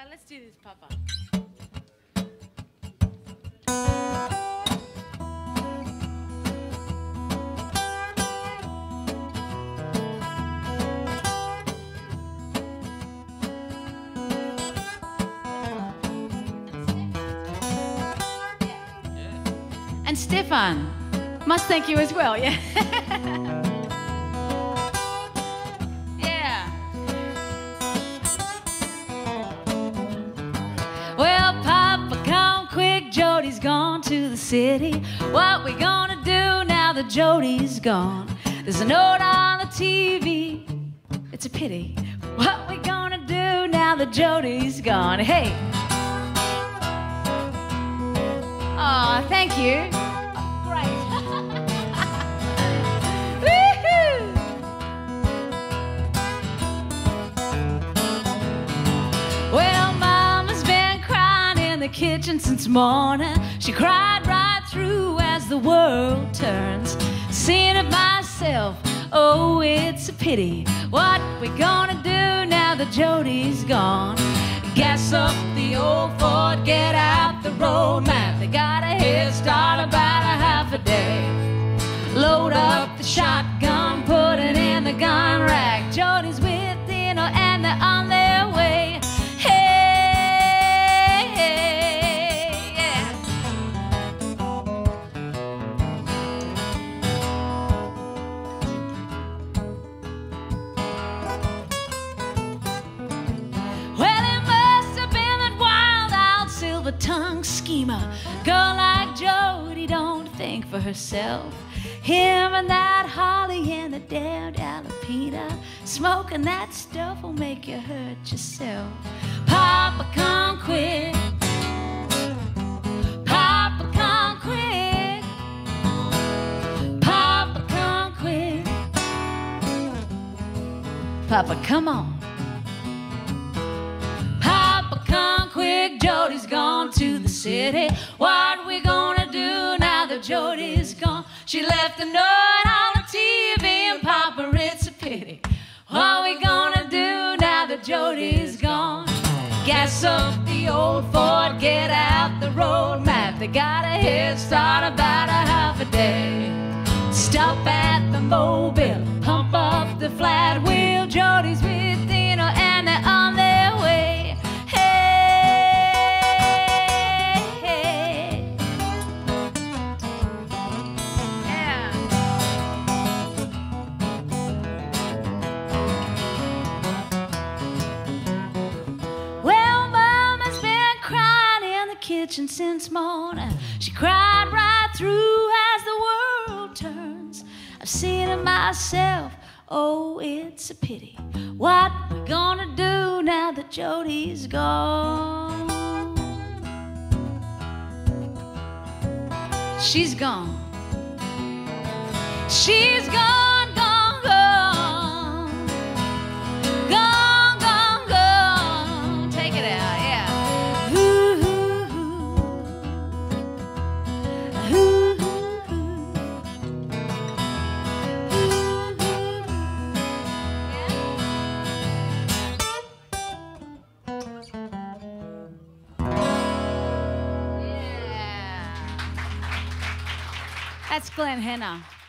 let's do this, Papa. And Stefan, must thank you as well, yeah? Yeah. Well, Papa, come quick, Jody's gone to the city. What we gonna do now that Jody's gone? There's a note on the TV, it's a pity. What we gonna do now that Jody's gone? Hey! Aw, thank you. Great. Woohoo! Well, Mama's been crying in the kitchen since morning. She cried right through as the world turns. Seeing it myself, oh, it's a pity. What we gonna do now that Jody's gone? Gas up the old Ford, get out the road map. They got a head start about a half a day. Load up the shotgun, put it in the gun rack. Jody's with Dino and they're on their way. Hey, hey, yeah. Well, tongue schemer, girl like Jody don't think for herself. Him and that Holly and the damned Alapina, smoking that stuff will make you hurt yourself. Papa, come quick. Papa, come quick. Papa, come quick. Papa, come on. Jody's gone to the city. What we gonna do now that Jody's gone? She left a note on the TV, and Papa, it's a pity. What we gonna do now that Jody's gone? Gas up the old Ford, get out the road map. They got a head start about a half a day. Stop at the Mobile, pump up the flat wheel. Jody's with Dino and they're on their way. Since morning, she cried right through as the world turns. I've seen it myself, oh, it's a pity. What we gonna do now that Jody's gone? She's gone. She's gone, gone, gone. Gone, gone, gone. Take it out, yeah. That's Glenn Henner.